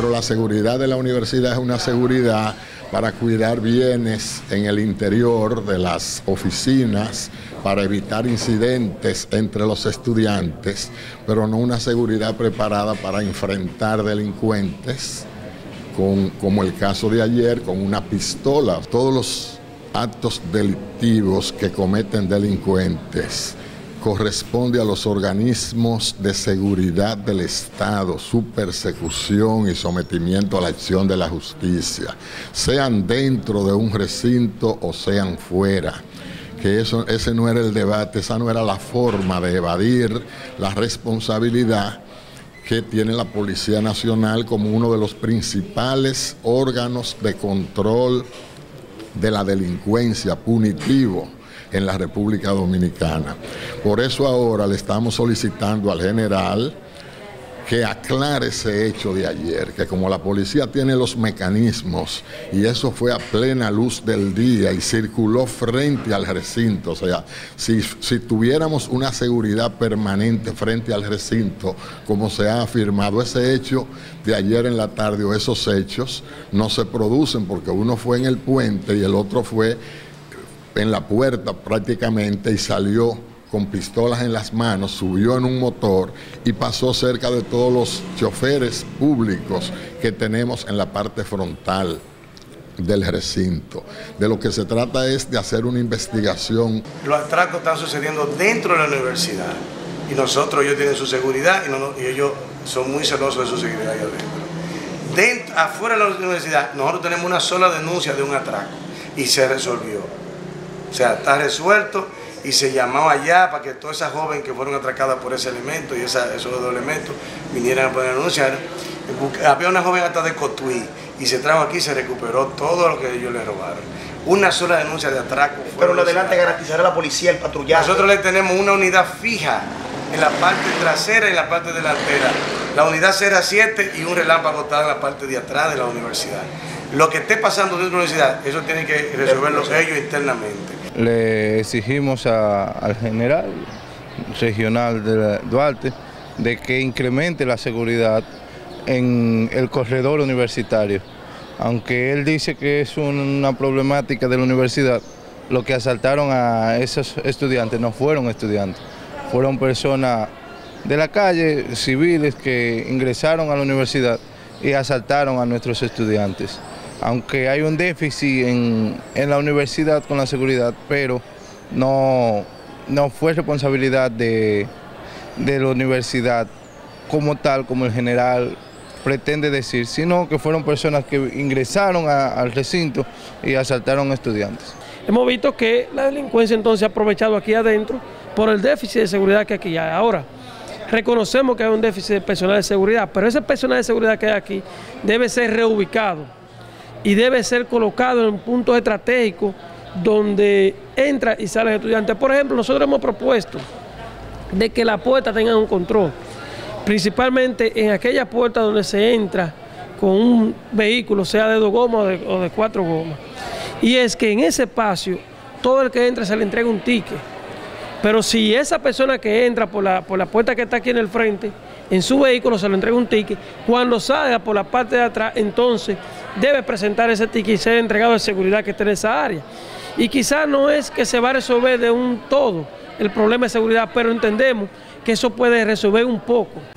pero la seguridad de la universidad es una seguridad para cuidar bienes en el interior de las oficinas, para evitar incidentes entre los estudiantes, pero no una seguridad preparada para enfrentar delincuentes, como el caso de ayer, con una pistola. Todos los actos delictivos que cometen delincuentes corresponde a los organismos de seguridad del Estado, su persecución y sometimiento a la acción de la justicia, sean dentro de un recinto o sean fuera. Que ese no era el debate, esa no era la forma de evadir la responsabilidad que tiene la Policía Nacional como uno de los principales órganos de control de la delincuencia punitivo en la República Dominicana. Por eso ahora le estamos solicitando al general que aclare ese hecho de ayer, que como la policía tiene los mecanismos, y eso fue a plena luz del día y circuló frente al recinto, o sea, si tuviéramos una seguridad permanente frente al recinto, como se ha afirmado, ese hecho de ayer en la tarde o esos hechos no se producen, porque uno fue en el puente y el otro fue en la puerta prácticamente y salió con pistolas en las manos, subió en un motor y pasó cerca de todos los choferes públicos que tenemos en la parte frontal del recinto. De lo que se trata es de hacer una investigación. Los atracos están sucediendo dentro de la universidad y ellos tienen su seguridad y ellos son muy celosos de su seguridad ahí adentro. Afuera de la universidad nosotros tenemos una sola denuncia de un atraco y se resolvió. O sea, está resuelto. Y se llamó allá para que todas esas jóvenes que fueron atracadas por ese elemento y esos dos elementos vinieran a poder anunciar. Había una joven hasta de Cotuí y se trajo aquí y se recuperó todo lo que ellos le robaron. Una sola denuncia de atraco. Pero lo adelante garantizará la policía el patrullaje. Nosotros le tenemos una unidad fija en la parte trasera y en la parte delantera. La unidad 07 y un relámpago está en la parte de atrás de la universidad. Lo que esté pasando dentro de la universidad, eso tienen que resolverlo ellos internamente. Le exigimos al general regional de Duarte de que incremente la seguridad en el corredor universitario. Aunque él dice que es una problemática de la universidad, lo que asaltaron a esos estudiantes no fueron estudiantes, fueron personas de la calle, civiles, que ingresaron a la universidad y asaltaron a nuestros estudiantes. Aunque hay un déficit en la universidad con la seguridad, pero no fue responsabilidad de la universidad como tal, como el general pretende decir, sino que fueron personas que ingresaron al recinto y asaltaron a estudiantes. Hemos visto que la delincuencia entonces ha aprovechado aquí adentro por el déficit de seguridad que aquí hay. Ahora, reconocemos que hay un déficit de personal de seguridad, pero ese personal de seguridad que hay aquí debe ser reubicado y debe ser colocado en puntos estratégicos donde entra y sale el estudiante. Por ejemplo, nosotros hemos propuesto de que las puertas tengan un control, principalmente en aquellas puertas donde se entra con un vehículo, sea de 2 gomas o de 4 gomas. Y es que en ese espacio, todo el que entra se le entrega un ticket. Pero si esa persona que entra por la puerta que está aquí en el frente, en su vehículo se le entrega un ticket, cuando salga por la parte de atrás, entonces debe presentar ese ticket y ser entregado de seguridad que esté en esa área. Y quizás no es que se va a resolver de un todo el problema de seguridad, pero entendemos que eso puede resolver un poco.